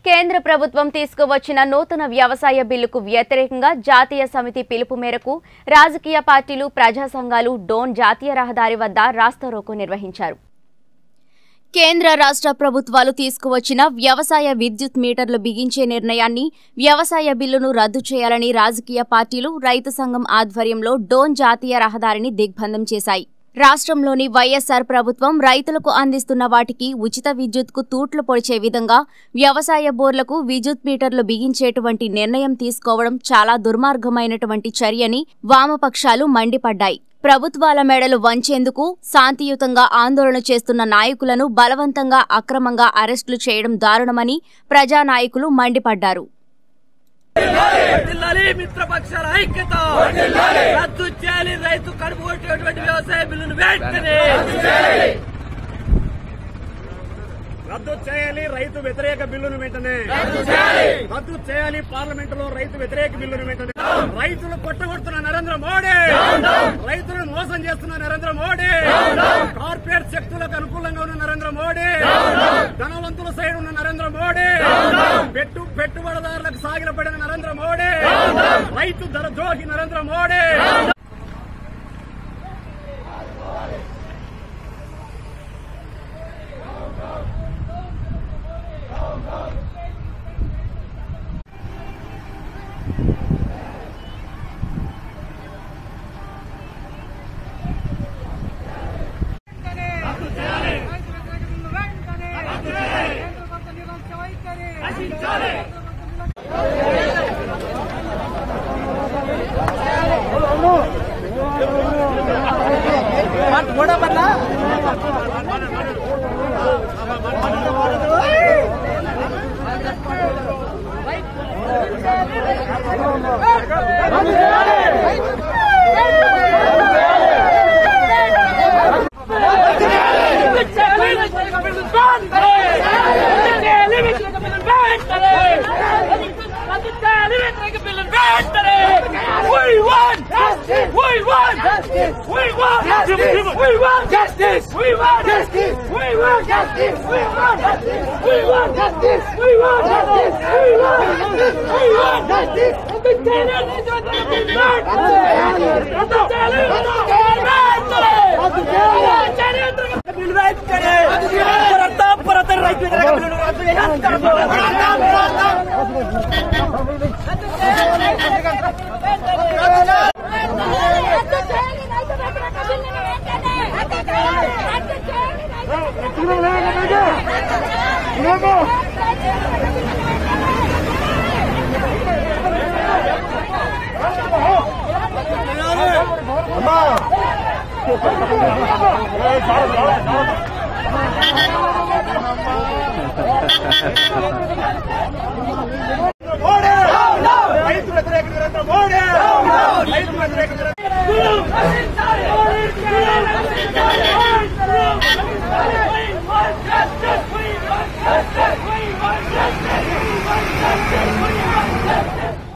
కేంద్ర ప్రభుత్వం తీసుకువచ్చిన నూతన వ్యవసాయ బిల్లుకు వ్యతిరేకంగా జాతీయ సమితి పిలుపు మేరకు రాజకీయ పార్టీలు ప్రజా సంఘాలు డోన్ జాతీయ రహదారి వద్ద రాస్తారోకో నిర్వహించారు. కేంద్ర రాష్ట్ర ప్రభుత్వాలు తీసుకువచ్చిన వ్యవసాయ విద్యుత్ మీటర్లు బిగించే నిర్ణయాన్ని, వ్యవసాయ బిల్లును రద్దు చేయాలని రాజకీయ పార్టీలు రైతు సంఘం ఆధ్వర్యంలో డోన్ జాతీయ రహదారిని దిగ్బంధం చేశాయి. రాష్ట్రంలోని వైఎస్ఆర్ ప్రభుత్వం రైతులకు అందిస్తున్న వాటికి ఉచిత విద్యుత్కు తూట్లు పొడిచే విధంగా వ్యవసాయ బోర్లకు విద్యుత్ మీటర్లు బిగించేటువంటి నిర్ణయం తీసుకోవడం చాలా దుర్మార్గమైనటువంటి చర్యని వామపక్షాలు మండిపడ్డాయి. ప్రభుత్వాల మెడలు వంచేందుకు శాంతియుతంగా ఆందోళన చేస్తున్న నాయకులను బలవంతంగా అక్రమంగా అరెస్టులు చేయడం దారుణమని ప్రజానాయకులు మండిపడ్డారు. మిత్రపక్షాల ఐక్యత రద్దు చేయాలి, రైతు కడుపు కొట్టేటువంటి వ్యవసాయ బిల్లును వెంటనే రద్దు చేయాలి, రైతు వ్యతిరేక బిల్లును వెంటనే రద్దు చేయాలి, పార్లమెంట్ లో రైతు వ్యతిరేక బిల్లును వెంటనే. రైతులు కొట్టగొడుతున్న నరేంద్ర మోడీ, రైతులను మోసం చేస్తున్న నరేంద్ర మోడీ, కార్పొరేట్ శక్తులకు అనుకూలంగా ఉన్న నరేంద్ర మోడీ, ధనవంతుల సైడ్ ఉన్న నరేంద్ర మోడీ, పెట్టుబడిదారులకు సాగిలపడిన నరేంద్ర మోడీ, రైతు ధర ద్రోహి నరేంద్ర మోడీ. అమ్మా